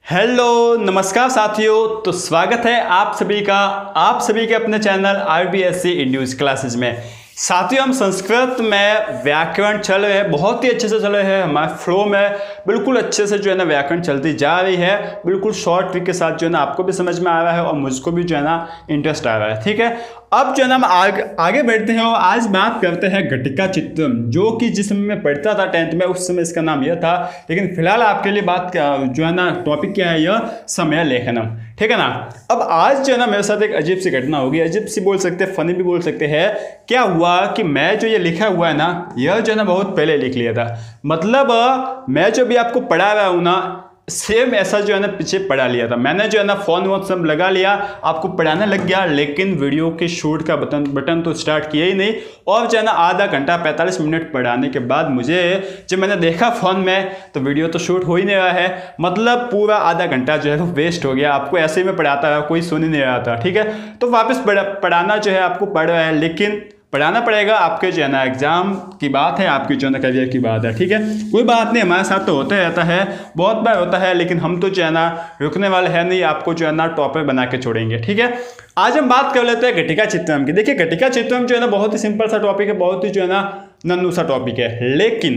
Hello नमस्कार साथियों। तो स्वागत है आप सभी के अपने चैनल RBSC इंड्यूस क्लासेस में। साथियों, हम संस्कृत में व्याकरण चल रहे हैं, बहुत ही अच्छे से चल रहे हैं। हमारे फ्लो में बिल्कुल अच्छे से जो है ना व्याकरण चलती जा रही है, बिल्कुल शॉर्ट ट्रिक के साथ जो है ना आपको भी समझ में आ रहा है और मुझको भी जो है ना इंटरेस्ट आ रहा है। ठीक है, अब जो है ना हम आगे बढ़ते हैं और आज बात करते हैं घटिका चित्रम, जो कि जिस समय मैं पढ़ता था 10th में उस समय इसका नाम यह था, लेकिन फिलहाल आपके लिए बात जो है ना टॉपिक क्या है, यह समय लेखनम। ठीक है ना। अब आज जो है ना मेरे साथ एक अजीब सी घटना होगी, अजीब सी बोल सकते हैं, फनी भी बोल सकते हैं। क्या हुआ कि मैं जो ये लिखा हुआ है ना, यह जो है ना बहुत पहले लिख लिया था। मतलब मैं जो भी आपको पढ़ा रहा हूँ ना, सेम ऐसा जो है ना पीछे पढ़ा लिया था मैंने। जो है ना फोन वोन सब लगा लिया, आपको पढ़ाने लग गया, लेकिन वीडियो के शूट का बटन तो स्टार्ट किया ही नहीं। और जो है ना आधा घंटा 45 मिनट पढ़ाने के बाद मुझे जब मैंने देखा फोन में तो वीडियो तो शूट हो ही नहीं रहा है। मतलब पूरा आधा घंटा जो है वो वेस्ट हो गया। आपको ऐसे ही मैं पढ़ाता रहा, कोई सुन ही नहीं रहा था। ठीक है, तो वापस पढ़ाना जो है आपको पढ़ रहा है, लेकिन पढ़ाना पड़ेगा। आपके जो है ना एग्जाम की बात है, आपकी जो है ना करियर की बात है। ठीक है, कोई बात नहीं, हमारे साथ तो होता रहता है, बहुत बार होता है, लेकिन हम तो जो है ना रुकने वाले हैं नहीं, आपको जो है ना टॉपर बना के छोड़ेंगे। ठीक है, आज हम बात कर लेते हैं घटिका चित्रम की। देखिए, घटिका चित्रम जो है ना बहुत ही सिंपल सा टॉपिक है, बहुत ही जो है ना नन्नू सा टॉपिक है।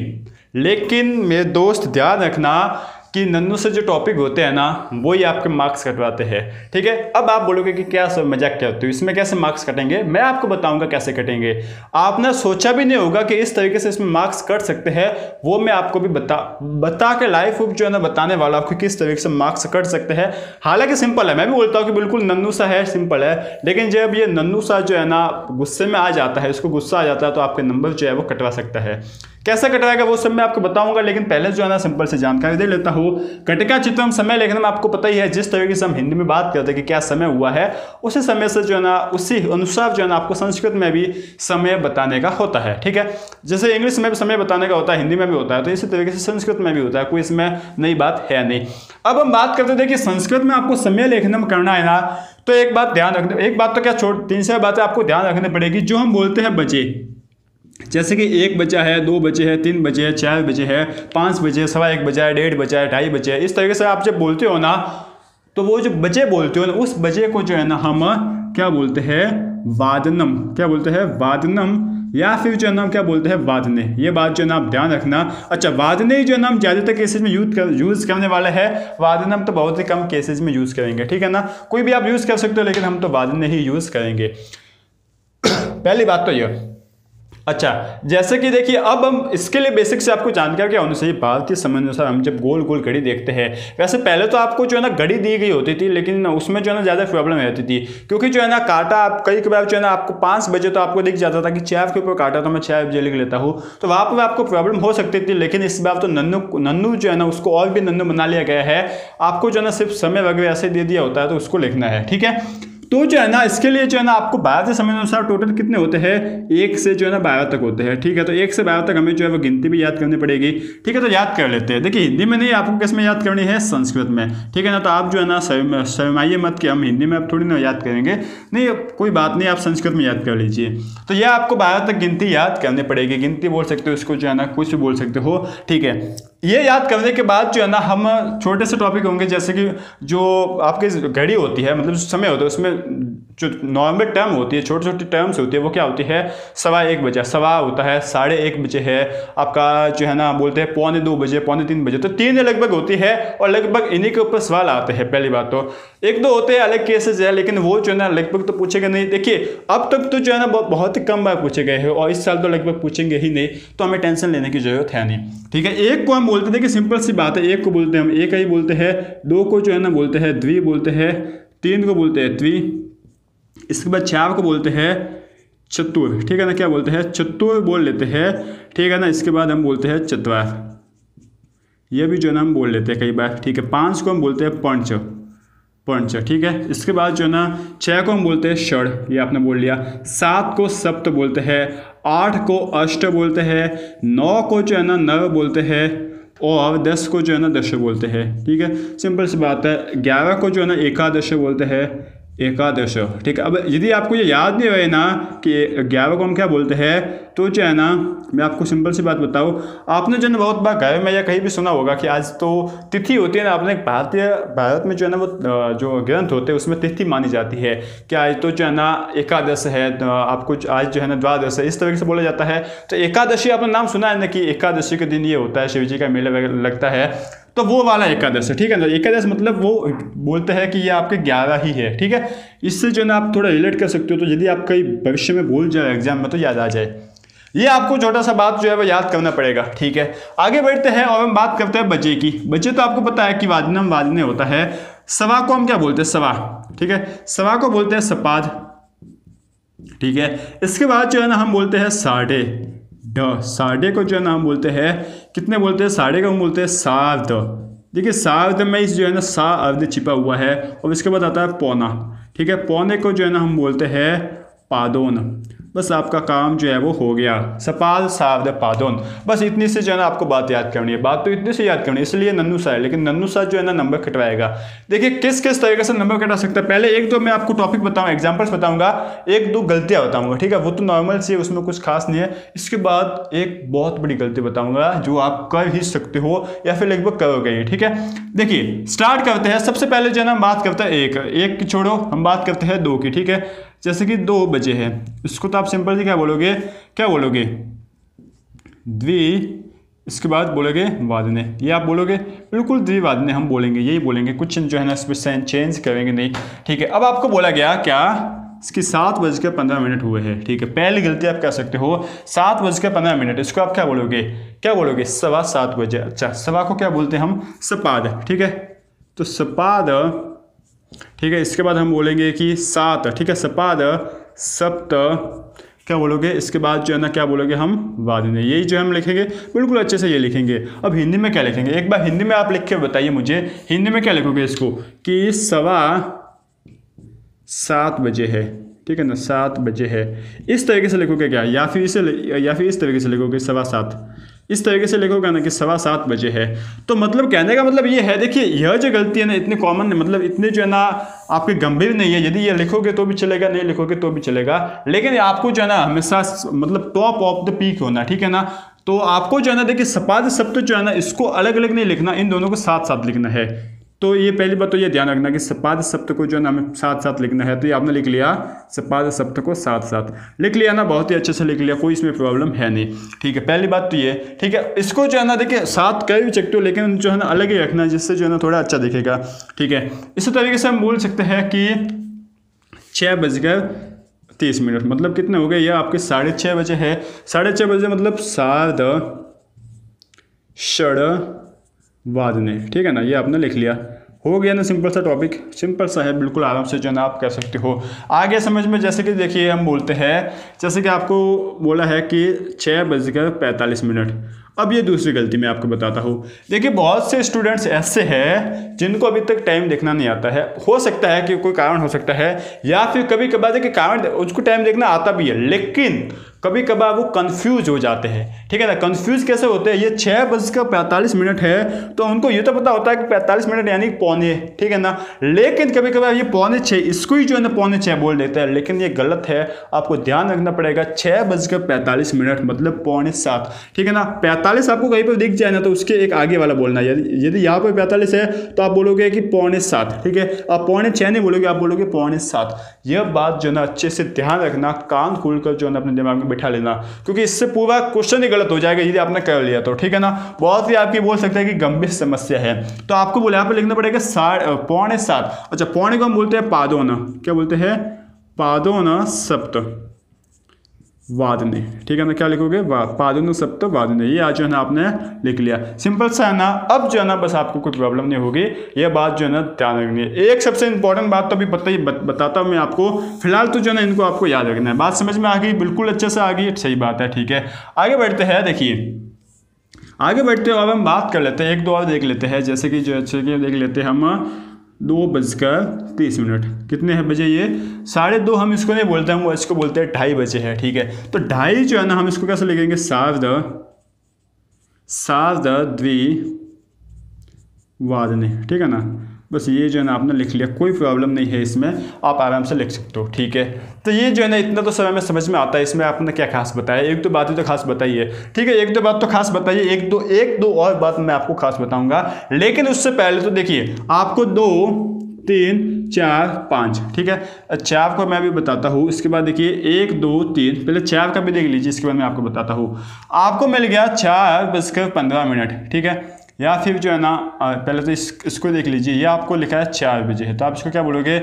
लेकिन मेरे दोस्त ध्यान रखना कि नन्नू से जो टॉपिक होते हैं ना, वो ही आपके मार्क्स कटवाते हैं। ठीक है, अब आप बोलोगे कि क्या सब मजाक करते हो, इसमें कैसे मार्क्स कटेंगे? मैं आपको बताऊंगा कैसे कटेंगे। आपने सोचा भी नहीं होगा कि इस तरीके से इसमें मार्क्स कट सकते हैं, वो मैं आपको भी बता के लाइव प्रूफ जो है ना बताने वाला आपको किस तरीके से मार्क्स कट सकते हैं। हालांकि सिंपल है, मैं भी बोलता हूँ कि बिल्कुल नन्नू सा है, सिंपल है, लेकिन जब ये नन्नू सा जो है ना गुस्से में आ जाता है, इसको गुस्सा आ जाता है, तो आपके नंबर जो है वो कटवा सकता है। कैसे कटवाएगा वो सब मैं आपको बताऊंगा, लेकिन पहले जो है ना सिंपल से जानकारी दे लेता हूँ। घटिका चित्रम समय लेखन में आपको पता ही है, जिस तरीके से हम हिंदी में बात करते हैं कि क्या समय हुआ है, उसी समय से जो है ना उसी अनुसार जो है ना आपको संस्कृत में भी समय बताने का होता है। ठीक है, जैसे इंग्लिश में भी समय बताने का होता है, हिंदी में भी होता है, तो इसी तरीके से संस्कृत में भी होता है, कोई इसमें नई बात है नहीं। अब हम बात करते थे कि संस्कृत में आपको समय लेखन करना है ना, तो एक बात ध्यान रखना, एक बात तो क्या छोड़ 3 बातें आपको ध्यान रखनी पड़ेगी। जो हम बोलते हैं बजे, जैसे कि 1 बजा है, 2 बजे है, 3 बजे है, 4 बजे है, 5 बजे, 1:15 बजा है, 1:30 बजा है, 2:30 बजे है, इस तरीके से आप जब बोलते हो ना, तो वो जो बजे बोलते हो ना, उस बजे को जो है ना हम क्या बोलते हैं? वादनम। क्या बोलते हैं? वादनम, या फिर जो है ना हम क्या बोलते हैं? वादने। ये बात जो है ना आप ध्यान रखना। अच्छा, वादने जो है ना हम ज़्यादातर केसेज में यूज़ करने वाले हैं, वादनम तो बहुत ही कम केसेज में यूज़ करेंगे। ठीक है ना, कोई भी आप यूज़ कर सकते हो, लेकिन हम तो वादने ही यूज़ करेंगे। पहली बात तो ये। अच्छा, जैसे कि देखिए, अब हम इसके लिए बेसिक से आपको जानकारी क्या होनी चाहिए। भारतीय समय अनुसार हम जब गोल गोल घड़ी देखते हैं, वैसे पहले तो आपको जो है ना घड़ी दी गई होती थी, लेकिन उसमें जो है ना ज़्यादा प्रॉब्लम रहती थी, क्योंकि जो है ना काटा आप कई बार जो है ना आपको 5 बजे तो आपको दिख जाता था कि 4 के ऊपर काटा, तो मैं 4 बजे लिख लेता हूँ, तो वहाँ पर आपको प्रॉब्लम हो सकती थी। लेकिन इस बार तो नन्नू जो है ना उसको और भी नन्नू बना लिया गया है। आपको जो है ना सिर्फ समय वगैरह ऐसे दे दिया होता है, तो उसको लिखना है। ठीक है, तो जो है ना इसके लिए जो है ना आपको भारतीय समय अनुसार टोटल कितने होते हैं? 1 से जो है ना 12 तक होते हैं। ठीक है, तो 1 से 12 तक हमें जो है वो गिनती भी याद करनी पड़ेगी। ठीक है, तो याद कर लेते हैं। देखिए, हिंदी में नहीं, आपको किस में याद करनी है? संस्कृत में। ठीक है ना, तो आप जो है ना शर्माइए मत कि हम हिंदी में अब थोड़ी ना याद करेंगे, नहीं कोई बात नहीं, आप संस्कृत में याद कर लीजिए। तो यह आपको 12 तक गिनती याद करनी पड़ेगी। गिनती बोल सकते हो इसको, जो है ना कुछ भी बोल सकते हो। ठीक है, ये याद करने के बाद जो है ना हम छोटे से टॉपिक होंगे, जैसे कि जो आपकी घड़ी होती है, मतलब समय होता है, उसमें जो नॉर्मल टर्म होती है, छोटी छोटी टर्म्स होती है, वो क्या होती है? 1:15 बजे, सवा होता है, 1:30 बजे है, आपका जो है ना बोलते हैं 2:45 बजे, 2:45 बजे, तो 3 लगभग होती है। और लगभग इन्हीं के ऊपर सवाल आते हैं। पहली बात तो 1-2 होते हैं अलग केसेस है, लेकिन वो जो है ना लगभग तो पूछेगा नहीं। देखिए, अब तक तो जो है ना बहुत ही कम बार पूछे गए हैं, और इस साल तो लगभग पूछेंगे ही नहीं, तो हमें टेंशन लेने की जरूरत है नहीं। ठीक है, एक को हम बोलते थे कि सिंपल सी बात है, एक को बोलते हैं हम एक ही बोलते हैं, 2 को जो है ना बोलते हैं द्वि बोलते हैं, 3 को बोलते हैं त्रि, इसके बाद 4 को बोलते हैं चतुर। ठीक है ना, क्या बोलते हैं? चतुर बोल लेते हैं। ठीक है ना, इसके बाद हम बोलते हैं चतवार, ये भी जो है ना हम बोल लेते हैं कई बार। ठीक है, 5 को हम बोलते हैं पंच। ठीक है, इसके बाद जो है ना 6 को हम बोलते हैं षड, ये आपने बोल लिया। 7 को सप्त बोलते हैं, 8 को अष्ट बोलते हैं, 9 को जो है ना नव बोलते हैं, और 10 को जो है ना दश बोलते हैं। ठीक है, सिंपल सी बात है। 11 को जो है ना एकादश बोलते हैं, एकादश। ठीक है, अब यदि आपको ये याद नहीं रहे ना कि 11 को हम क्या बोलते हैं, तो जो है ना मैं आपको सिंपल सी बात बताऊं, आपने जो है ना बहुत बार घर में या कहीं भी सुना होगा कि आज तो तिथि होती है ना, आपने भारत में जो है ना वो जो ग्रंथ होते हैं उसमें तिथि मानी जाती है कि आज तो जो है ना एकादश है, आपको आज जो है ना द्वादश है, इस तरीके से बोला जाता है। तो एकादशी आपने नाम सुना है ना कि एकादशी के दिन ये होता है, शिव जी का मेला लगता है, तो वो वाला एकादश है, ठीक है ना। एकादश मतलब वो बोलते हैं कि ये आपके 11 ही है, ठीक है। इससे जो है ना आप थोड़ा रिलेट कर सकते हो, तो यदि आप कहीं भविष्य में भूल जाए एग्जाम में तो याद आ जाए। ये आपको छोटा सा बात जो है वो याद करना पड़ेगा, ठीक है। आगे बढ़ते हैं और हम बात करते हैं बजे की। बजे तो आपको पता है कि वादनम वादने होता है। सवा को हम क्या बोलते हैं? सवा, ठीक है। सवा को बोलते हैं सपाद, ठीक है। इसके बाद जो है ना हम बोलते हैं साढ़े। साढ़े को जो है ना हम बोलते हैं, कितने बोलते हैं? साढ़े को हम बोलते हैं सार्ध। देखिए सार्ध में इस जो है ना सा अर्ध छिपा हुआ है, और इसके बाद आता है पौना, ठीक है। पौने को जो है ना हम बोलते हैं पादोन। बस आपका काम जो है वो हो गया, सपाल सार्ध पादोन। बस इतनी से जो है ना आपको बात याद करनी है। बात तो इतनी से याद करनी है, इसलिए नन्नू सा है, लेकिन नन्नू सा जो है ना नंबर कटवाएगा। देखिए किस किस तरीके से नंबर कटा सकता है। पहले एक दो मैं आपको टॉपिक बताऊंगा, एग्जांपल्स बताऊंगा, एक दो गलतियां बताऊंगा, ठीक है। वो तो नॉर्मल सी है, उसमें कुछ खास नहीं है। इसके बाद एक बहुत बड़ी गलती बताऊंगा जो आप कर ही सकते हो या फिर लगभग करोगे ही, ठीक है। देखिए स्टार्ट करते हैं। सबसे पहले जो है ना हम बात करते हैं एक की छोड़ो, हम बात करते हैं 2 की, ठीक है। जैसे कि 2 बजे है, इसको तो आप सिंपल से क्या बोलोगे? द्वि, इसके बाद बोलोगे वादने, ये आप बोलोगे बिल्कुल द्विवादने हम बोलेंगे, यही बोलेंगे, कुछ जो है ना इसमें चेंज करेंगे नहीं, ठीक है। अब आपको बोला गया क्या? इसकी 7:15 हुए हैं, ठीक है। पहली गलती आप कह सकते हो 7:15, इसको आप क्या बोलोगे? सवा 7 बजे। अच्छा, सवा को क्या बोलते हैं हम? सपाद, ठीक है। तो सपाद, ठीक है। इसके बाद हम बोलेंगे कि 7, ठीक है। सपाद सप्त, क्या बोलोगे? इसके बाद जो है ना क्या बोलोगे हम? वादने। यही जो हम लिखेंगे बिल्कुल अच्छे से, ये लिखेंगे। अब हिंदी में क्या लिखेंगे? एक बार हिंदी में आप लिख के बताइए मुझे, हिंदी में क्या लिखोगे इसको? कि सवा 7 बजे है, ठीक है ना, 7 बजे है। इस तरीके से लिखोगे क्या? या फिर इस तरीके से लिखोगे सवा 7, इस तरीके से लिखोगे ना कि सवा 7 बजे है। तो मतलब कहने का मतलब ये है, देखिए यह जो गलती है ना इतनी कॉमन है, मतलब इतने जो है ना आपके गंभीर नहीं है। यदि ये लिखोगे तो भी चलेगा, नहीं लिखोगे तो भी चलेगा, लेकिन आपको जो है ना हमेशा मतलब टॉप ऑफ द पीक होना, ठीक है ना। तो आपको जो है ना देखिए सपाद शब्द जो है ना इसको अलग अलग नहीं लिखना, इन दोनों को साथ साथ लिखना है। तो ये पहली बात तो ये ध्यान रखना कि सपाद शब्द को जो है ना हमें साथ साथ लिखना है। तो ये आपने लिख लिया, सपाद शब्द को साथ साथ लिख लिया ना, बहुत ही अच्छे से लिख लिया, कोई इसमें प्रॉब्लम है नहीं, ठीक है। पहली बात तो ये, ठीक है। इसको जो है ना देखिए साथ कर भी सकते हो, लेकिन जो है ना अलग ही रखना है, जिससे जो है ना थोड़ा अच्छा दिखेगा, ठीक है। इसी तरीके से हम बोल सकते हैं कि 6:30, मतलब कितने हो गए? ये आपके 6:30 बजे है। 6:30 बजे मतलब सार्ध षड वादने, ठीक है ना। ये आपने लिख लिया, हो गया ना। सिंपल सा टॉपिक, सिंपल सा है, बिल्कुल आराम से जो है ना आप कह सकते हो। आगे समझ में, जैसे कि देखिए हम बोलते हैं, जैसे कि आपको बोला है कि 6:45। अब ये दूसरी गलती मैं आपको बताता हूँ। देखिए बहुत से स्टूडेंट्स ऐसे हैं जिनको अभी तक टाइम देखना नहीं आता है। हो सकता है कि कोई कारण हो सकता है, या फिर कभी कभार देखिए कारण उसको टाइम देखना आता भी है, लेकिन कभी कभार वो कंफ्यूज हो जाते हैं, ठीक है ना। कंफ्यूज कैसे होते हैं? ये 6:45 है, तो उनको ये तो पता होता है कि 45 मिनट यानी पौने, ठीक है ना। लेकिन कभी कभार ये 6:45 इसको ही जो है ना 6:45 बोल देते हैं, लेकिन ये गलत है। आपको ध्यान रखना पड़ेगा, 6:45 मतलब 6:45, ठीक है ना। 45 आपको कहीं पर दिख जाए ना तो उसके एक आगे वाला बोलना है। यदि यहाँ पर 45 है तो आप बोलोगे कि 6:45, ठीक है। आप 6:45 नहीं बोलोगे, आप बोलोगे 6:45। यह बात जो है ना अच्छे से ध्यान रखना, कान खोलकर जो है ना अपने दिमाग में बिठा लेना, क्योंकि इससे पूरा क्वेश्चन ही गलत हो जाएगा यदि आपने कर लिया तो, ठीक है ना। बहुत ही आपकी बोल सकते हैं कि गंभीर समस्या है। तो आपको बोले यहाँ पे लिखना पड़ेगा 6:45। अच्छा, पौने को हम बोलते हैं पादोन, क्या बोलते हैं? पादोन सप्त वादने, ठीक है ना। क्या लिखोगे? पादोन सप्त वादने। ये आज जो है ना आपने लिख लिया, सिंपल सा है ना। अब जो है ना बस आपको कोई प्रॉब्लम नहीं होगी, ये बात जो है ना ध्यान रखनी है। एक सबसे इंपॉर्टेंट बात तो अभी बताता हूँ मैं आपको, फिलहाल तो जो है ना इनको आपको याद रखना है। बात समझ में आ गई? बिल्कुल अच्छे से आ गई, सही बात है, ठीक है। आगे बढ़ते हैं, देखिए आगे बढ़ते हुए अब हम बात कर लेते हैं, एक दो और देख लेते हैं। जैसे कि जो अच्छे कि देख लेते हैं हम 2:30, कितने हैं बजे? ये 2:30 हम इसको नहीं बोलते, हम इसको बोलते हैं 2:30 बजे है, ठीक है। तो 2:30 जो है ना हम इसको कैसे लिखेंगे? सार्ध द्वि वादने, ठीक है ना। बस ये जो है ना आपने लिख लिया, कोई प्रॉब्लम नहीं है इसमें, आप आराम से लिख सकते हो। ठीक है, तो ये जो है ना इतना तो समय में समझ में आता है। इसमें आपने क्या खास बताया, एक दो बातें तो खास बताई है। ठीक है, एक दो बात तो खास बताइए, एक दो और बात मैं आपको खास बताऊंगा। लेकिन उससे पहले तो देखिए आपको 2 3 4 5, ठीक है, 4 को मैं भी बताता हूँ। इसके बाद देखिए 1 2 3, पहले 4 का भी देख लीजिए, इसके बाद मैं आपको बताता हूँ। आपको मिल गया 4:15। ठीक है, या फिर जो है ना पहले तो इसको देख लीजिए, ये आपको लिखा है 4 बजे है, तो आप इसको क्या बोलोगे,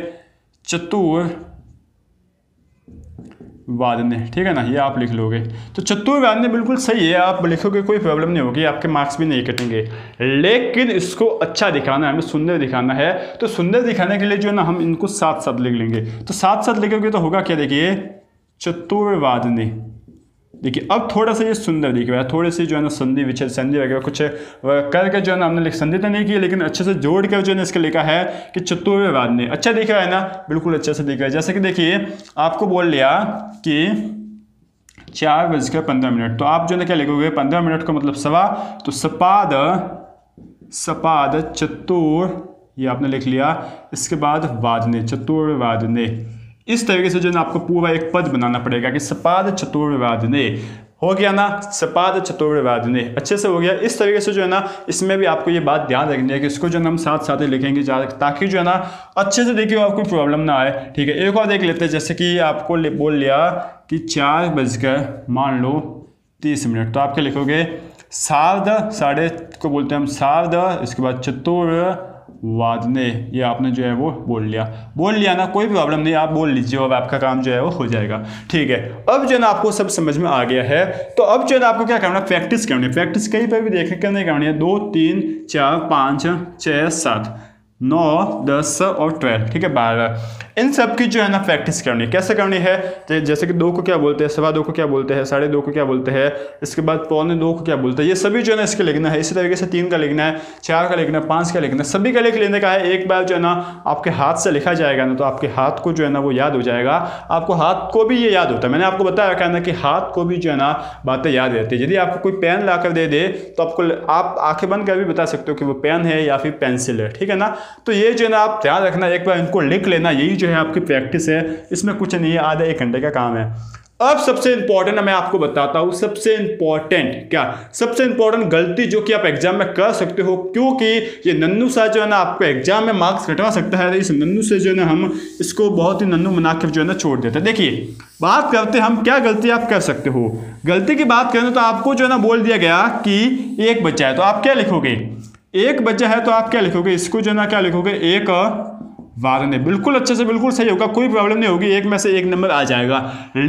चतुर्वादने। ठीक है ना, ये आप लिख लोगे। तो चतुर्वादने बिल्कुल सही है, आप लिखोगे कोई प्रॉब्लम नहीं होगी, आपके मार्क्स भी नहीं कटेंगे। लेकिन इसको अच्छा दिखाना है, हमें सुंदर दिखाना है। तो सुंदर दिखाने के लिए जो है ना हम इनको साथ साथ लिख लेंगे। तो साथ साथ लिखोगे तो होगा क्या, देखिए चतुर्वादने। देखिए अब थोड़ा सा ये सुंदर दिख रहा है, थोड़ी सी जो है ना संधि विच्छेद संधि वगैरह कुछ करके जो है ना हमने संधि तो नहीं की, लेकिन अच्छे से जोड़ कर जो है ना इसका लिखा है कि चतुर्वादने। अच्छा दिख रहा है ना, बिल्कुल अच्छे से दिख रहा है। जैसे कि देखिए आपको बोल लिया कि 4:15, तो आप जो है ना क्या लिखोगे, 15 मिनट का मतलब सवा, तो सपाद चतुर, ये आपने लिख लिया। इसके बाद वादने, चतुर्वादने। इस तरीके से जो है ना आपको पूरा एक पद बनाना पड़ेगा कि सपाद चतुर्वादने। हो गया ना, सपाद चतुर्वादने, अच्छे से हो गया। इस तरीके से जो है ना इसमें भी आपको ये बात ध्यान रखनी है कि इसको जो है ना हम साथ साथ ही लिखेंगे, ताकि जो है ना अच्छे से देखिए आपको प्रॉब्लम ना आए। ठीक है, एक और देख लेते हैं। जैसे कि आपको बोल लिया कि 4:30, तो आप क्या लिखोगे, साढ़े को बोलते हैं हम सार्ध, इसके बाद चतुर्वादने, ये आपने जो है वो बोल लिया ना, कोई प्रॉब्लम नहीं, आप बोल लीजिए, अब आपका काम जो है वो हो जाएगा। ठीक है, अब जो है ना आपको सब समझ में आ गया है। तो अब जो है ना आपको क्या करना है, प्रैक्टिस करनी है। प्रैक्टिस कहीं पर भी देखें करने करनी है। 2 3 4 5 6 7 9 10 और 12, ठीक है 12, इन सब की जो है ना प्रैक्टिस करनी है। कैसे करनी है, जैसे कि 2 को क्या बोलते हैं, 2:15 को क्या बोलते हैं, 2:30 को क्या बोलते हैं, इसके बाद 2:45 को क्या बोलते हैं, ये सभी जो है ना इसके लिखना है। इसी तरीके से 3 का लिखना है, 4 का लिखना है, 5 का लिखना है, सभी का लिख लेने का है। एक बार जो है ना आपके हाथ से लिखा जाएगा ना, तो आपके हाथ को जो है ना वो याद हो जाएगा। आपको हाथ को भी ये याद होता है, मैंने आपको बताया रखा है ना कि हाथ को भी जो है ना बातें याद रहती है। यदि आपको कोई पेन ला कर दे दे तो आपको, आप आंखें बंद कर भी बता सकते हो कि वो पेन है या फिर पेंसिल है। ठीक है ना, तो ये जो है ना आप ध्यान रखना, एक बार इनको लिख लेना, यही जो है आपकी प्रैक्टिस है। इसमें कुछ नहीं है, आधा 1 घंटे का काम है। अब सबसे इंपॉर्टेंट मैं आपको बताता हूं, सबसे इंपॉर्टेंट गलती जो कि आप एग्जाम में कर सकते हो, क्योंकि ये नन्नू सा जो है ना आपको एग्जाम में मार्क्स घटवा सकता है। इस नन्नू से जो है ना हम इसको बहुत ही नन्नू बनाकर जो है ना छोड़ देते हैं। देखिए बात करते हम क्या गलती आप कर सकते हो। गलती की बात करें तो आपको जो है ना बोल दिया गया कि 1 बच्चा है, तो आप क्या लिखोगे, 1 बच्चा है तो आप क्या लिखोगे, इसको जो है ना क्या लिखोगे, 1 वादने। बिल्कुल अच्छे से, बिल्कुल सही होगा, कोई प्रॉब्लम नहीं होगी, 1 में से 1 नंबर आ जाएगा।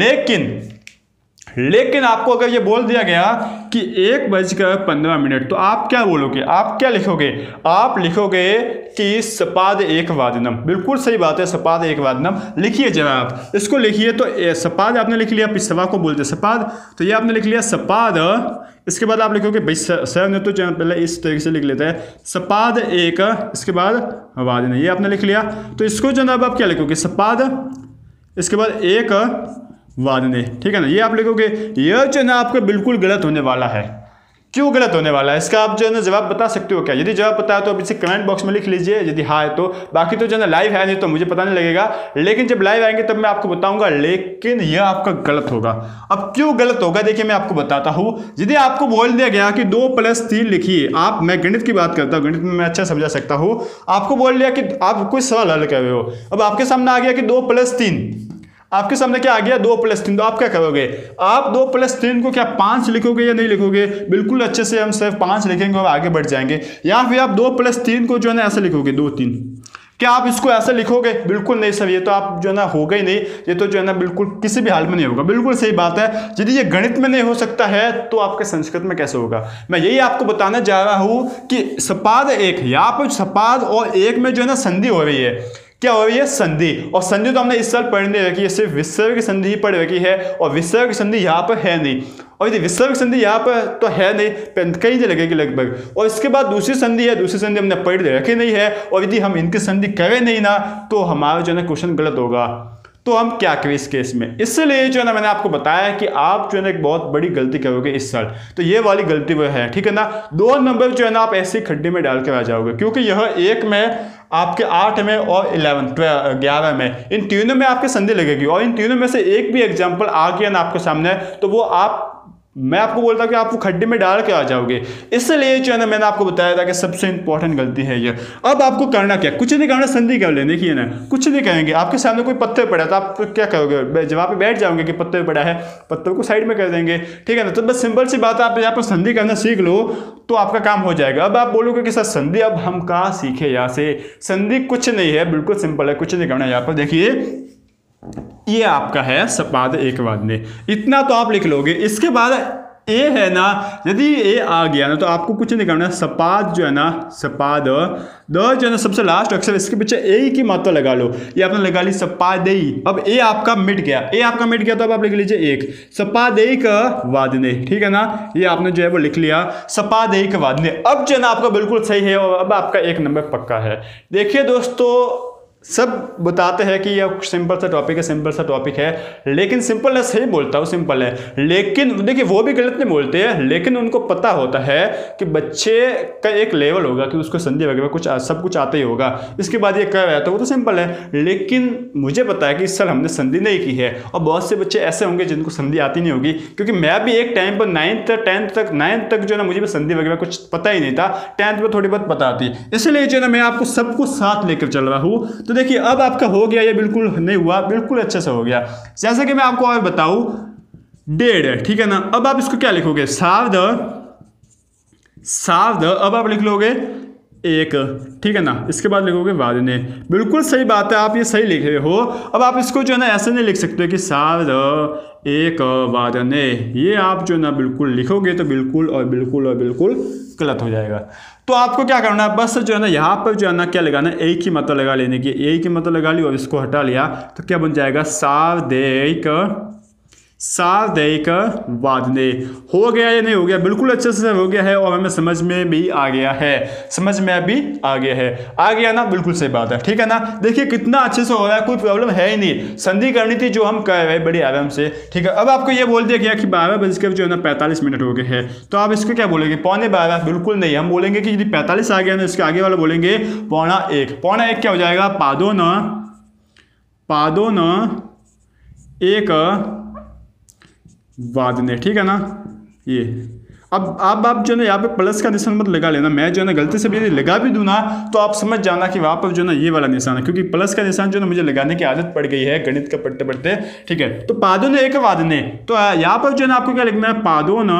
लेकिन आपको अगर ये बोल दिया गया कि 1:15, तो आप क्या बोलोगे, आप क्या लिखोगे, आप लिखोगे कि सपाद 1 वादनम। बिल्कुल सही बात है, सपाद 1 वादनम लिखिए जरा आप, इसको लिखिए। तो सपाद आपने लिख लिया, पिछवा को बोलते सपाद, तो ये आपने लिख लिया सपाद। इसके बाद आप लिखोगे, भाई सर ने तो पहले इस तरीके से लिख लेते हैं, सपाद 1, इसके बाद वादन, ये आपने लिख लिया। तो इसको जनाब आप क्या लिखोगे, सपाद, इसके बाद 1 वादने। ठीक है ना, ये आप लिखोगे। यह जो है ना आपका बिल्कुल गलत होने वाला है। क्यों गलत होने वाला है, इसका आप जो है ना जवाब बता सकते हो क्या? यदि जवाब पता है तो आप इसे कमेंट बॉक्स में लिख लीजिए, यदि हाँ है तो। बाकी तो जो है ना लाइव है नहीं तो मुझे पता नहीं लगेगा, लेकिन जब लाइव आएंगे तब मैं आपको बताऊंगा। लेकिन यह आपका गलत होगा। अब क्यों गलत होगा, देखिए मैं आपको बताता हूं। यदि आपको बोल दिया गया कि 2+3 लिखिए, आप, मैं गणित की बात करता हूं, गणित में मैं अच्छा समझा सकता हूं। आपको बोल दिया कि आप कोई सवाल हल कर रहे हो, अब आपके सामने आ गया कि 2+3, आपके सामने क्या आ गया, 2+3, तो आप क्या करोगे, आप 2+3 को क्या 5 लिखोगे या नहीं लिखोगे? बिल्कुल अच्छे से हम सिर्फ 5 लिखेंगे और आगे बढ़ जाएंगे। या फिर आप 2+3 को जो है ना ऐसे लिखोगे, 2 3, क्या आप इसको ऐसे लिखोगे? बिल्कुल नहीं सर, ये तो आप जो है ना होगा ही नहीं, ये तो जो है ना बिल्कुल किसी भी हाल में नहीं होगा। बिल्कुल सही बात है, यदि ये गणित में नहीं हो सकता है तो आपके संस्कृत में कैसे होगा? मैं यही आपको बताने जा रहा हूं कि सपाद 1, यहाँ पर सपाद और 1 में जो है ना संधि हो रही है। क्या हो रही है, संधि। और संधि तो हमने इस साल पढ़ने रखी है, सिर्फ विसर्ग की संधि ही पढ़ रखी है, और विसर्ग की संधि यहाँ पर है नहीं। और यदि विसर्ग संधि यहाँ पर तो है नहीं, कहीं नहीं लगेगी लगभग। और इसके बाद दूसरी संधि है, दूसरी संधि हमने पढ़ रखी नहीं है, और यदि हम इनकी संधि करें नहीं ना तो हमारा जो है ना क्वेश्चन गलत होगा। तो हम क्या करें इस केस में? इसलिए जो है ना मैंने आपको बताया कि आप जो है ना एक बहुत बड़ी गलती करोगे इस साल, तो ये वाली गलती वो है। ठीक है ना, 2 नंबर जो है ना आप ऐसे खड्डे में डाल कर आ जाओगे, क्योंकि यह 1 में आपके 8 में और 11 में, इन तीनों में आपके संधि लगेगी और इन तीनों में से एक भी एग्जाम्पल आ गया ना आपके सामने तो वो मैं आपको बोलता हूं कि आप वो खड्डे में डाल के आ जाओगे। इसलिए जो है ना मैंने आपको बताया था कि सबसे इंपॉर्टेंट गलती है ये। अब आपको करना क्या, कुछ नहीं करना, संधि कर लें। देखिए ना, कुछ नहीं करेंगे, आपके सामने कोई पत्थर पड़ा है तो आप क्या करोगे, जवाब पे बैठ जाओगे कि पत्थर पड़ा है, पत्थर को साइड में कर देंगे, ठीक है ना। तो बस सिंपल सी बात है, आप यहाँ पर संधि करना सीख लो तो आपका काम हो जाएगा। अब आप बोलोगे कि सर संधि अब हम कहाँ सीखे, यहाँ से संधि कुछ नहीं है, बिल्कुल सिंपल है, कुछ नहीं करना। यहाँ पर देखिए ये आपका है सपाद एक वादने, इतना तो आप लिख लोगे। इसके बाद ए है ना, यदि ए आ गया ना तो आपको कुछ नहीं करना, सपाद जो है ना, सपाद द जो है ना सबसे लास्ट अक्षर, इसके पीछे ए की मात्रा लगा लो, ये आपने लगा ली सपादेई। अब ए आपका मिट गया, ए आपका मिट गया तो अब आप लिख लीजिए एक सपादेई का वादने, ठीक है ना, ये आपने जो है वो लिख लिया सपादेई का वादने। अब जो है ना आपका बिल्कुल सही है और अब आपका 1 नंबर पक्का है। देखिए दोस्तों, सब बताते हैं कि यह सिंपल सा टॉपिक है, सिंपल सा टॉपिक है, लेकिन सिंपल है, सही बोलता हूँ सिंपल है, लेकिन देखिए वो भी गलत नहीं बोलते हैं, लेकिन उनको पता होता है कि बच्चे का एक लेवल होगा कि उसको संधि वगैरह कुछ सब कुछ आता ही होगा, इसके बाद ये कर रहा है तो वो तो सिंपल है। लेकिन मुझे पता है कि इस साल हमने संधि नहीं की है और बहुत से बच्चे ऐसे होंगे जिनको संधि आती नहीं होगी, क्योंकि मैं भी एक टाइम पर 9th तक जो है ना मुझे भी संधि वगैरह कुछ पता ही नहीं था, 10th में थोड़ी बहुत पता आती, इसलिए जो है ना मैं आपको सब कुछ साथ लेकर चल रहा हूँ। तो देखिए अब आपका हो गया, ये बिल्कुल नहीं हुआ, बिल्कुल अच्छे से हो गया। जैसे कि मैं आपको और बताऊं, 1.5, ठीक है ना। अब आप इसको क्या लिखोगे, सावध, अब आप लिख लोगे 1, ठीक है ना, इसके बाद लिखोगे वादने, बिल्कुल सही बात है, आप ये सही लिख रहे हो। अब आप इसको जो है ना ऐसे नहीं लिख सकते कि सावध एक वादने, ये आप जो है ना बिल्कुल लिखोगे तो बिल्कुल और बिल्कुल और बिल्कुल गलत हो जाएगा। तो आपको क्या करना है, बस जो है ना यहाँ पर जो है ना क्या लगाना, ए की मात्रा लगा लेने की, ए की मात्रा लगा ली और इसको हटा लिया तो क्या बन जाएगा, सावधेयक वादने। हो गया या नहीं हो गया, बिल्कुल अच्छे से हो गया है और हमें समझ में भी आ गया है, समझ में भी आ गया है, आ गया ना, बिल्कुल सही बात है, ठीक है ना। देखिए कितना अच्छे से हो रहा है, कोई प्रॉब्लम है ही नहीं, संधि करनी थी जो हम कर रहे हैं बड़ी आराम से, ठीक है। अब आपको ये बोल दिया गया कि 12 जो है ना 45 मिनट हो गए हैं, तो आप इसको क्या बोलेंगे, 12:15, बिल्कुल नहीं, हम बोलेंगे कि यदि 45 आ गया ना इसके आगे वाला बोलेंगे 12:45, 12:45 क्या हो जाएगा, पादो न एक वादने, ठीक है ना। ये अब आप जो है ना यहाँ पे प्लस का निशान मत लगा लेना, मैं जो है ना गलती से भी यदि लगा भी दूँ ना तो आप समझ जाना कि वहाँ पर जो है ना ये वाला निशान है, क्योंकि प्लस का निशान जो है ना मुझे लगाने की आदत पड़ गई है गणित का पढ़ते पढ़ते, ठीक है। तो पादो ने एक वादने, तो यहाँ पर जो है ना आपको क्या लिखना है, पादो न,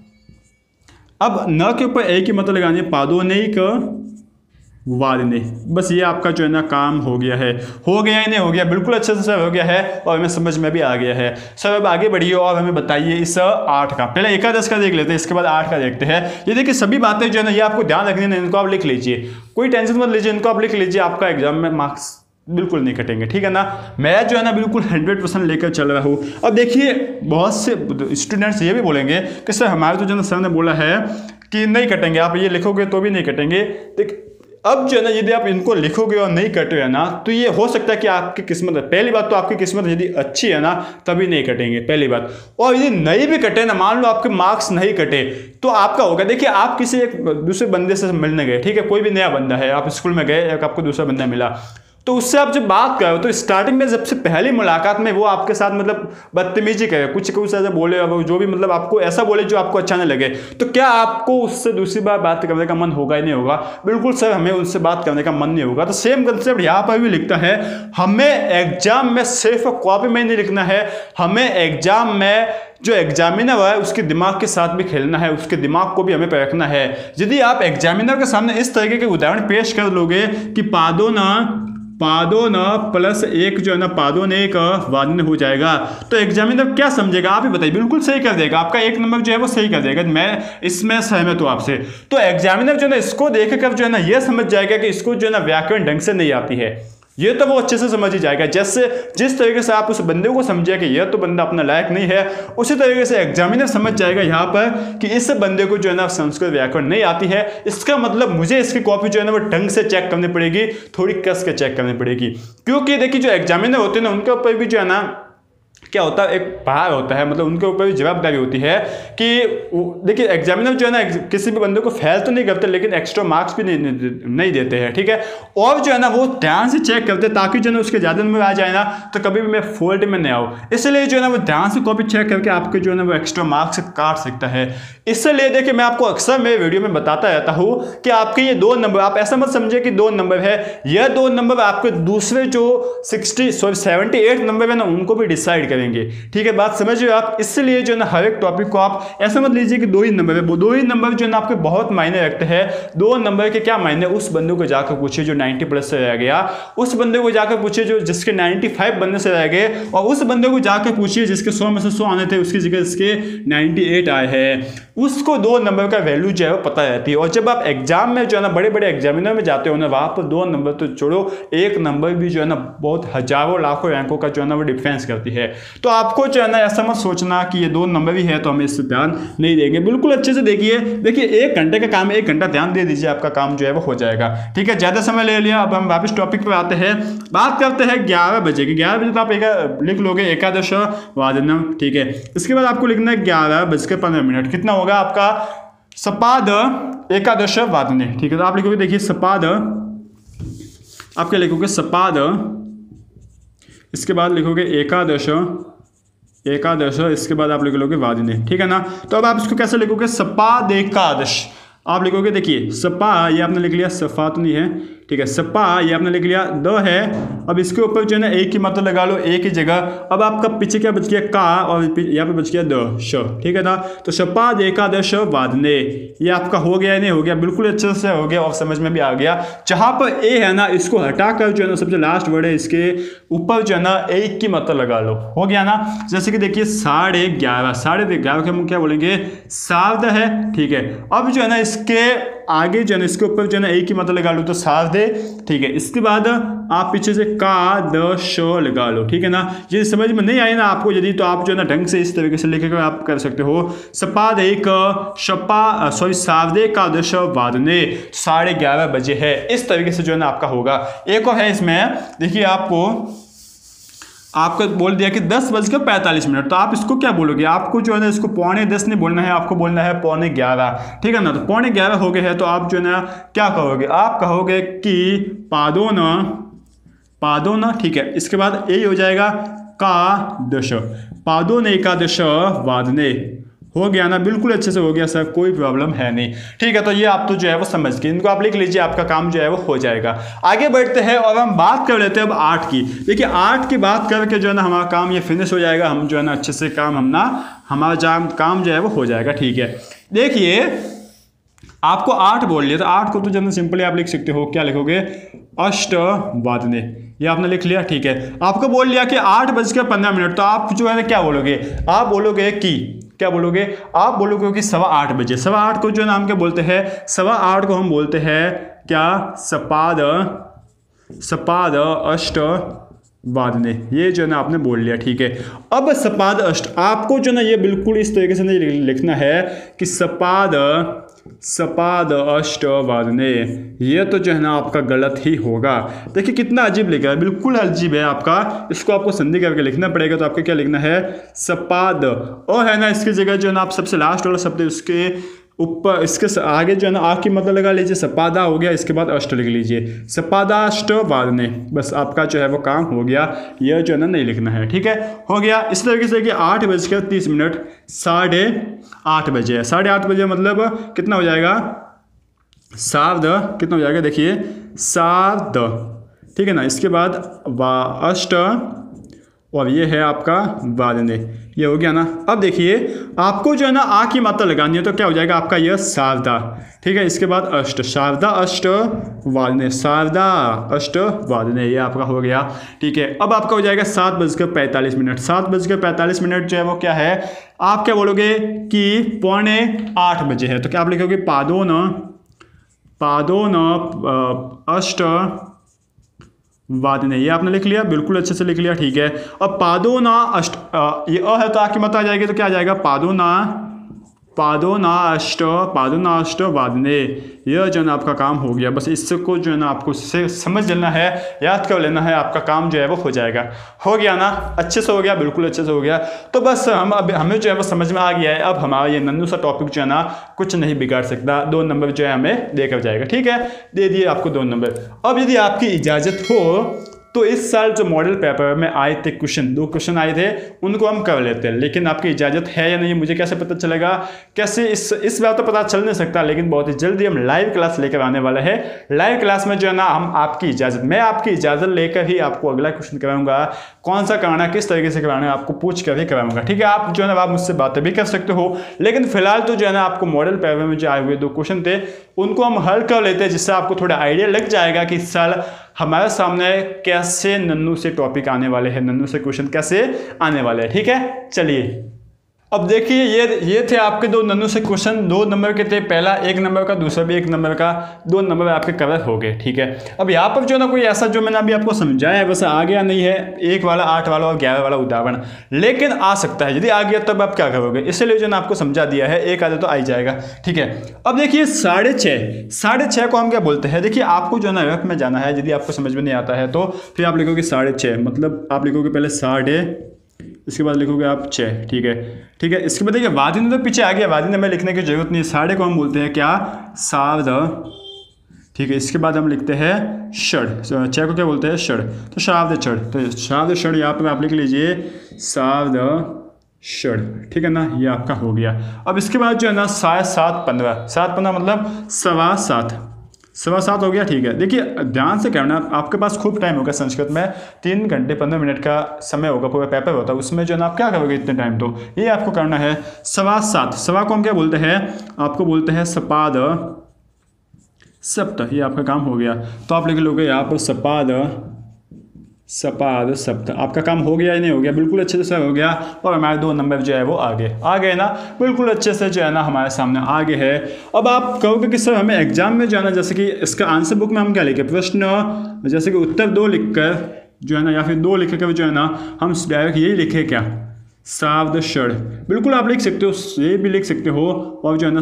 अब न के ऊपर ए की मतलब लगानी है, पादो ने एक वादने, बस ये आपका जो है ना काम हो गया है। हो गया ही नहीं हो गया, बिल्कुल अच्छे से सर हो गया है और हमें समझ में भी आ गया है। सर अब आगे बढ़िए और हमें बताइए इस 8 का, पहले एकादश का देख लेते हैं, इसके बाद 8 का देखते हैं। ये देखिए सभी बातें जो है ना ये आपको ध्यान रखनी है, इनको आप लिख लीजिए, कोई टेंशन मत लीजिए, इनको आप लिख लीजिए, आपका एग्जाम में मार्क्स बिल्कुल नहीं कटेंगे, ठीक है ना। मैं जो है ना बिल्कुल 100% लेकर चल रहा हूँ। अब देखिए बहुत से स्टूडेंट्स ये भी बोलेंगे कि सर हमारे तो जो है सर ने बोला है कि नहीं कटेंगे, आप ये लिखोगे तो भी नहीं कटेंगे। देख अब जो है ना यदि आप इनको लिखोगे और नहीं कटे है ना तो ये हो सकता है कि आपकी किस्मत है, पहली बात तो आपकी किस्मत यदि अच्छी है ना तभी नहीं कटेंगे, पहली बात। और यदि नहीं भी कटे ना, मान लो आपके मार्क्स नहीं कटे तो आपका होगा, देखिए आप किसी एक दूसरे बंदे से मिलने गए, ठीक है, कोई भी नया बंदा है, आप स्कूल में गए, आपको दूसरा बंदा मिला, तो उससे आप जब बात करो तो स्टार्टिंग में सबसे पहली मुलाकात में वो आपके साथ मतलब बदतमीजी करे, कुछ ऐसा बोले, जो भी मतलब आपको ऐसा बोले जो आपको अच्छा नहीं लगे, तो क्या आपको उससे दूसरी बार बात करने का मन होगा ही नहीं होगा, बिल्कुल सर हमें उससे बात करने का मन नहीं होगा। तो सेम कंसेप्ट यहाँ पर भी लिखता है, हमें एग्जाम में सिर्फ कॉपी में नहीं लिखना है, हमें एग्जाम में जो एग्जामिनर है उसके दिमाग के साथ भी खेलना है, उसके दिमाग को भी हमें परखना है। यदि आप एग्जामिनर के सामने इस तरीके के उदाहरण पेश कर लोगे कि पादो न प्लस 1 जो है ना पादो ने एक वादने हो जाएगा, तो एग्जामिनर क्या समझेगा, आप ही बताइए, बिल्कुल सही कर देगा, आपका 1 नंबर जो है वो सही कर देगा, मैं इसमें सहमत हूँ आपसे। तो एग्जामिनर जो है ना इसको देखकर जो है ना ये समझ जाएगा कि इसको जो है ना व्याकरण ढंग से नहीं आती है, ये तो वो अच्छे से समझ ही जाएगा। जैसे जिस तरीके से आप उस बंदे को समझे कि यह तो बंदा अपना लायक नहीं है, उसी तरीके से एग्जामिनर समझ जाएगा यहाँ पर कि इस बंदे को जो है ना संस्कृत व्याकरण नहीं आती है, इसका मतलब मुझे इसकी कॉपी जो है ना वो ढंग से चेक करनी पड़ेगी, थोड़ी कस के चेक करनी पड़ेगी। क्योंकि देखिए जो एग्जामिनर होते हैं ना उनके ऊपर भी जो है ना क्या होता है, एक भार होता है, मतलब उनके ऊपर भी जवाबदारी होती है कि देखिए एग्जामिनर जो है ना किसी भी बंदे को फेल तो नहीं करते लेकिन एक्स्ट्रा मार्क्स भी नहीं देते हैं, ठीक है। और जो है ना वो ध्यान से चेक करते ताकि जो है ना उसके ज़्यादा नंबर आ जाए ना तो कभी भी मैं फॉल्ट में नहीं आऊँ, इसलिए जो है ना वो ध्यान से कॉपी चेक करके आपके जो है ना वो एक्स्ट्रा मार्क्स काट सकता है। इसलिए देखिए मैं आपको अक्सर मेरे वीडियो में बताता रहता हूँ कि आपके ये 2 नंबर, आप ऐसा मत समझे कि 2 नंबर है, यह 2 नंबर आपके दूसरे जो 78 नंबर है ना उनको भी डिसाइड करेंगे, ठीक है, बात समझ रहे हो आप। इसलिए जो है ना हर एक टॉपिक को आप ऐसा मत लीजिए कि 2 ही नंबर है, वो 2 ही नंबर जो है ना आपके बहुत मायने रखते हैं। 2 नंबर के क्या मायने, उस बंदे को जाकर पूछिए जो 90+ से रह गया, उस बंदे को जाकर पूछिए जो जिसके 95 बनने से रह गए, और उस बंदे को जाकर पूछिए जिसके 100 में से 100 आने थे उसकी जगह इसके 98 आए हैं, उसको 2 नंबर का वैल्यू जो है वो पता रहती है। और जब आप एग्जाम में जो है ना बड़े बड़े एग्जामिनर में जाते हो ना वहाँ पर 2 नंबर तो छोड़ो, 1 नंबर भी जो है ना बहुत हजारों लाखों रैंकों का जो है ना वो डिफरेंस करती है। तो आपको जो है ना ऐसा मत सोचना कि ये 2 नंबर भी है तो हमें इस पर ध्यान नहीं देंगे, बिल्कुल अच्छे से देखिए। 1 घंटे का काम है, 1 घंटा ध्यान दे दीजिए, आपका काम जो है वो हो जाएगा, ठीक है। ज़्यादा समय ले लिया, अब हम वापस टॉपिक पर आते हैं, बात करते हैं 11 बजे की। 11 बजे तो आप लिख लोगे एकादश वादनम, ठीक है। इसके बाद आपको लिखना है 11:15, कितना होगा आपका सपाद एकादश वादने, ठीक है। तो आप लिखोगे, देखिए सपाद, आपके लिखोगे सपाद, इसके बाद लिखोगे एकादश, इसके बाद आप लिख लोगे वादने, ठीक है ना। तो अब आप इसको कैसे लिखोगे, सपाद एकादश आप लिखोगे, देखिए सपा ये आपने लिख लिया, सफा तो नहीं है, ठीक है, सपा ये आपने लिख लिया, द है। अब इसके ऊपर जो है ना एक ही मतलब लगा लो, एक ही जगह। अब आपका पीछे क्या बच गया, का, और यहाँ पे बच गया द, श, ठीक है ना। तो सपाद एकादश वादने ये आपका हो गया, नहीं हो गया, बिल्कुल अच्छे से हो गया और समझ में भी आ गया। जहाँ पर ए है ना इसको हटाकर जो है ना सबसे लास्ट वर्ड है इसके ऊपर जो है ना एक की मतलब लगा लो, हो गया ना। जैसे कि देखिए 11:30 के हम क्या बोलेंगे, सार्ध है, ठीक है। अब जो है ना इसके आगे जो है ना इसके ऊपर जो है ना एक ही मतलब लगा लो तो सार्ध, ठीक है। इसके बाद आप पीछे से का, द, श लगा लो, ठीक है ना। ये समझ में नहीं आए ना आपको यदि, तो आप जो है ना ढंग से इस तरीके से लिखकर आप कर सकते हो, सपाद एक सार्धे का दश वादने, 11:30 बजे है, इस तरीके से जो है ना आपका होगा। एक और है इसमें, देखिए आपको बोल दिया कि 10:45, तो आप इसको क्या बोलोगे, आपको जो है ना इसको 10:15 नहीं बोलना है, आपको बोलना है 11:15, ठीक है ना। तो 11:15 हो गए हैं, तो आप जो है ना क्या कहोगे, आप कहोगे कि पादोन, ठीक है। इसके बाद यही हो जाएगा का दश, पादोन एकादश वादने, हो गया ना, बिल्कुल अच्छे से हो गया सर, कोई प्रॉब्लम है नहीं, ठीक है। तो ये आप तो जो है वो समझ के इनको आप लिख लीजिए, आपका काम जो है वो हो जाएगा। आगे बढ़ते हैं और हम बात कर लेते हैं अब 8 की। देखिए 8 की बात करके जो है ना हमारा काम ये फिनिश हो जाएगा, हम जो है ना अच्छे से हमारा काम जो है वो हो जाएगा, ठीक है। देखिए आपको 8 बोल लिया, तो 8 को तो जो है सिंपली आप लिख सकते हो, क्या लिखोगे, अष्ट वादने, ये आपने लिख लिया, ठीक है। आपको बोल लिया कि 8:15, तो आप जो है ना क्या बोलोगे, आप बोलोगे कि क्या बोलोगे, आप बोलोगे कि 8:15 बजे। 8:15 को जो है ना हम क्या बोलते हैं, 8:15 को हम बोलते हैं क्या, सपाद अष्ट वादने, ये जो है ना आपने बोल लिया, ठीक है। अब सपाद अष्ट आपको जो है ना ये बिल्कुल इस तरीके से नहीं लिखना है कि सपाद अष्ट वादने, ये तो जो है ना आपका गलत ही होगा। देखिए कितना अजीब लिखा है, बिल्कुल अजीब है आपका, इसको आपको संधि करके लिखना पड़ेगा। तो आपको क्या लिखना है, सपाद, और है ना इसकी जगह जो है ना आप सबसे लास्ट वाला शब्द उसके ऊपर, इसके आगे जो है ना आ की मतलब लगा लीजिए, सपादा हो गया, इसके बाद अष्ट लिख लीजिए, सपादाष्ट वादने, बस आपका जो है वो काम हो गया। यह जो है ना नहीं लिखना है, ठीक है, हो गया। इस तरीके से कि 8:30, 8:30 बजे है, 8:30 बजे मतलब कितना हो जाएगा, सार्ध, कितना हो जाएगा, देखिए सार्ध, ठीक है ना। इसके बाद अष्ट, और ये है आपका वादने, ये हो गया ना। अब देखिए आपको जो है ना आ की मात्रा लगानी है, तो क्या हो जाएगा आपका यह सारदा, ठीक है। इसके बाद अष्ट, शारदा अष्ट वादने, शारदा अष्ट वादने, ये आपका हो गया, ठीक है। अब आपका हो जाएगा 7:45, 7:45 जो है वो क्या है, आप क्या बोलोगे कि 7:45 बजे है, तो क्या आप लिखोगे पादोन अष्ट वादने, ये आपने लिख लिया, बिल्कुल अच्छे से लिख लिया, ठीक है। अब पादोना अष्ट, ये अ है तो आ की मत आ जाएगी, तो क्या आ जाएगा, पादोना पादोनाष्ट वादने, यह जो है ना आपका काम हो गया। बस इसको जो है ना आपको समझ लेना है, याद कर लेना है, आपका काम जो है वो हो जाएगा। हो गया ना, अच्छे से हो गया, बिल्कुल अच्छे से हो गया। तो बस हमें जो है वो समझ में आ गया है। अब हमारा ये नन्नू सा टॉपिक जो है ना कुछ नहीं बिगाड़ सकता। 2 नंबर जो है हमें देकर जाएगा। ठीक है, दे दिए आपको 2 नंबर। अब यदि आपकी इजाज़त हो तो इस साल जो मॉडल पेपर में आए थे क्वेश्चन, 2 क्वेश्चन आए थे, उनको हम कर लेते हैं। लेकिन आपकी इजाज़त है या नहीं मुझे कैसे पता चलेगा? कैसे इस बार तो पता चल नहीं सकता, लेकिन बहुत ही जल्दी हम लाइव क्लास लेकर आने वाले हैं। लाइव क्लास में जो है ना मैं आपकी इजाज़त लेकर ही आपको अगला क्वेश्चन कराऊंगा। कौन सा कराना, किस तरीके से कराना है, आपको पूछ कर ही कराऊंगा। ठीक है, आप जो है ना आप मुझसे बातें भी कर सकते हो, लेकिन फिलहाल तो जो है ना आपको मॉडल पेपर में जो आए हुए 2 क्वेश्चन थे उनको हम हल कर लेते हैं, जिससे आपको थोड़ा आइडिया लग जाएगा कि इस साल हमारे सामने कैसे नन्नू से टॉपिक आने वाले हैं, नन्नू से क्वेश्चन कैसे आने वाले हैं। ठीक है, चलिए अब देखिए ये थे आपके 2 नन्नू से क्वेश्चन। 2 नंबर के थे, पहला 1 नंबर का, दूसरा भी 1 नंबर का। 2 नंबर आपके कवर हो गए। ठीक है, अब यहाँ पर जो ना कोई ऐसा जो मैंने अभी आपको समझाया है वैसे आ गया नहीं है, 1 वाला, 8 वाला और 11 वाला उदाहरण, लेकिन आ सकता है। यदि आ गया तब आप क्या करोगे, इसलिए जो ना आपको समझा दिया है, 1 आधा तो आ ही जाएगा। ठीक है, अब देखिए 6.5 को हम क्या बोलते हैं। देखिए आपको जो ना रफ में जाना है, यदि आपको समझ में नहीं आता है तो फिर आप लिखोगे 6.5, मतलब आप लिखोगे पहले 6.5, इसके बाद लिखोगे आप 6। ठीक है, इसके बाद देखिए वादिन तो पीछे आ गया, वादिन में लिखने की जरूरत नहीं है। 6.5 को हम बोलते हैं क्या, सार्ध। ठीक है, इसके बाद हम लिखते हैं षड। 6 को क्या बोलते हैं, षड। तो शार्द षड, तो शार्द षड यहाँ पर आप लिख लीजिए सार्ध षड। ठीक है ना, ये आपका हो गया। अब इसके बाद जो है ना 7.15 मतलब 7.25 हो गया। ठीक है, देखिए ध्यान से करना, आपके पास खूब टाइम होगा संस्कृत में, 3 घंटे 15 मिनट का समय होगा, पूरा पेपर होता है, उसमें जो है ना आप क्या करोगे इतने टाइम, तो ये आपको करना है। 7.25, सवा को हम क्या बोलते हैं, आपको बोलते हैं सपाद सप्त। ये आपका काम हो गया। तो आप लिख लोगे यहाँ पर सपाद सप्त। आपका काम हो गया या नहीं हो गया, बिल्कुल अच्छे से हो गया। और हमारे 2 नंबर जो है वो आ गए ना, बिल्कुल अच्छे से जो है ना हमारे सामने आगे है। अब आप कहोगे कि सर हमें एग्जाम में जो है ना, जैसे कि इसका आंसर बुक में हम क्या लिखे, प्रश्न जैसे कि उत्तर 2 लिखकर जो है ना, या फिर 2 लिख कर जो है ना हम डायरेक्ट यही लिखे क्या, सार्ध षड। बिल्कुल आप लिख सकते हो, ये भी लिख सकते हो, और जो है ना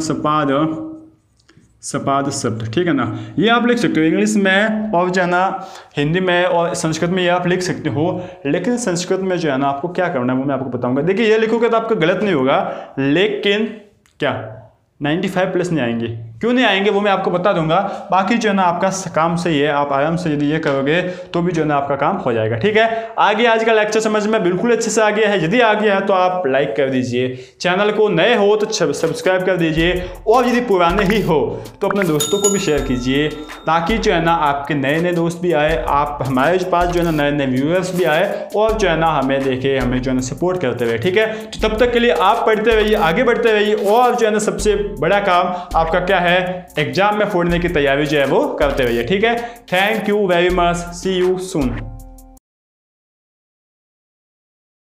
सपाद शब्द। ठीक है ना, ये आप लिख सकते हो इंग्लिश में, और जो है ना हिंदी में और संस्कृत में ये आप लिख सकते हो। लेकिन संस्कृत में जो है ना आपको क्या करना है वो मैं आपको बताऊंगा। देखिए ये लिखोगे तो आपका गलत नहीं होगा, लेकिन क्या 95+ नहीं आएंगे। क्यों नहीं आएंगे वो मैं आपको बता दूंगा। बाकी जो है ना आपका काम सही है, आप आराम से यदि ये करोगे तो भी जो है ना आपका काम हो जाएगा। ठीक है, आगे आज का लेक्चर समझ में बिल्कुल अच्छे से आ गया है। यदि आ गया है तो आप लाइक कर दीजिए, चैनल को नए हो तो सब्सक्राइब कर दीजिए, और यदि पुराने ही हो तो अपने दोस्तों को भी शेयर कीजिए, ताकि जो है ना आपके नए दोस्त भी आए, आप हमारे पास जो है ना नए व्यूअर्स भी आए, और जो है ना हमें देखे, हमें जो है ना सपोर्ट करते रहे। ठीक है, तो तब तक के लिए आप पढ़ते रहिए, आगे बढ़ते रहिए, और जो है ना सबसे बड़ा काम आपका क्या है, एग्जाम में फोड़ने की तैयारी जो है वो करते रहिए। ठीक है, thank you very much, see you soon.